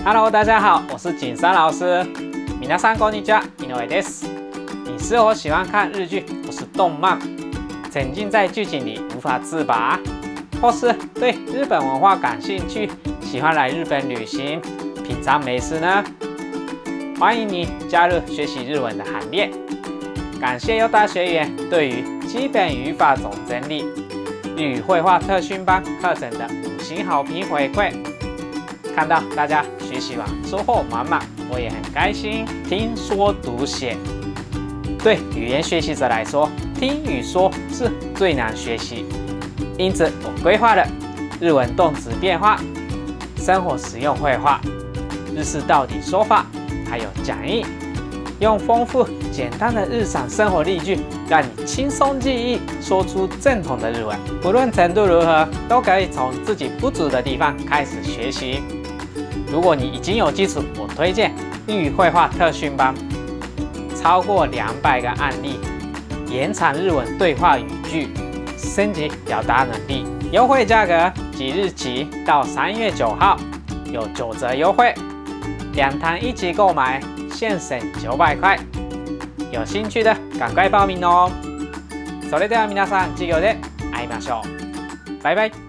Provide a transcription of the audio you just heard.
Hello， 大家好，我是景山老师。皆さんこんにちは、井上です。你是否喜欢看日剧或是动漫，沉浸在剧情里无法自拔，或是对日本文化感兴趣，喜欢来日本旅行、品尝美食呢？欢迎你加入学习日文的行列。感谢优大学员对于基本语法总整理、日语绘画特训班课程的5星好评回馈。看到大家学习完收获满满，我也很开心。听说读写，对语言学习者来说，听与说是最难学习。因此，我规划了日文动词变化、生活实用绘画、日式到底说法，还有讲义，用丰富简单的日常生活例句，让你轻松记忆，说出正统的日文。不论程度如何，都可以从自己不足的地方开始学习。如果你已经有基础，我推荐日语绘画特训班，超过200个案例，延长日文对话语句，升级表达能力。优惠价格即日起到3月9号，有9折优惠，2堂一起购买，现省900块。有兴趣的赶快报名哦！それでは皆さん授業で会いましょう。拜拜。